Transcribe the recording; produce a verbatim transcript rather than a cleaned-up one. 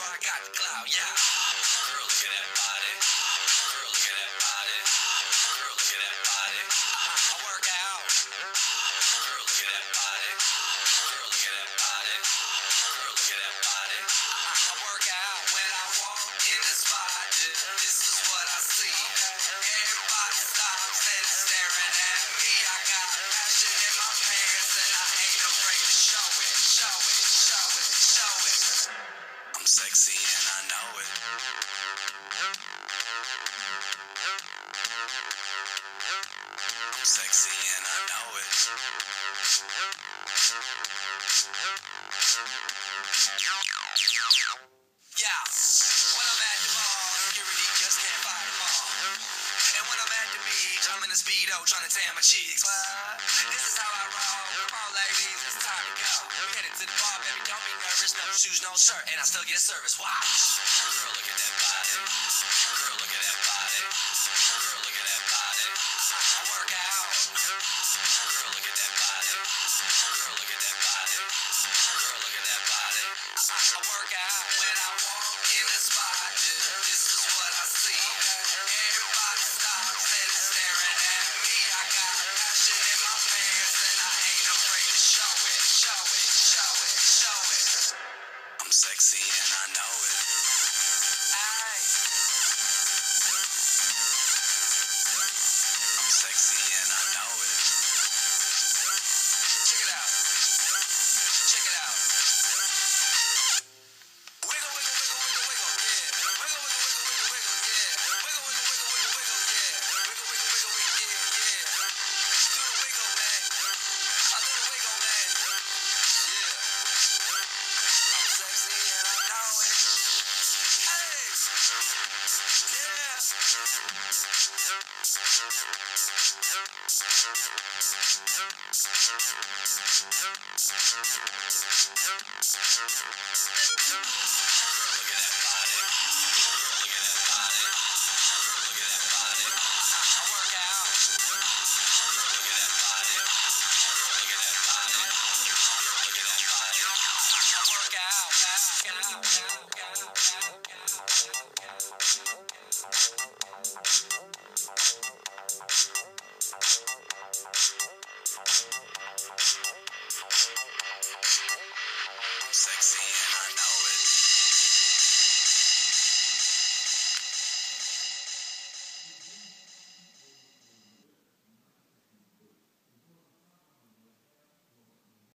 I got the clout, yeah. Girl, look at that body. Girl, look at that body. Girl, look at that body. I work out. Girl, look at that body. Girl, look at that body. Girl, look at that body. I work out when I walk in the spot. This is what I see. Everybody stops and is staring at me. I got passion in my pants and I ain't afraid to show it, show it, show it, show it. I'm sexy and I know it. I'm sexy and I know it. Yeah, when I'm at the mall, security just can't fight them all. And when I'm at the beach, I'm in a Speedo trying to tan my cheeks. What? This is how I roll. Come on, ladies, it's time to go. We're headed to the bar, baby, don't be nervous. No shoes, no shirt, and I still get service. Watch. Girl, look at that body. Girl, look at that body. Girl, look at that body. I work out. Girl, look at that body. Girl, look at that body. Girl, look at that body. I, I work out when I walk in the spot. This is what I see. Everybody stops and is staring at me. I got passion in my pants and I ain't afraid to show it, show it, show it, show it. I'm sexy and I know it. Aye. I'm sexy and I know it. Check it out. Check it out. Wiggle, wiggle, wiggle, wiggle, wiggle, yeah. Wiggle, wiggle, wiggle, wiggle, wiggle, yeah. Wiggle, wiggle, wiggle, wiggle, wiggle, yeah. Wiggle, wiggle, wiggle, wiggle, yeah, yeah. Do the wiggle, man. I do the wiggle, man. Yeah. I'm sexy and I know it. Hey. Yeah.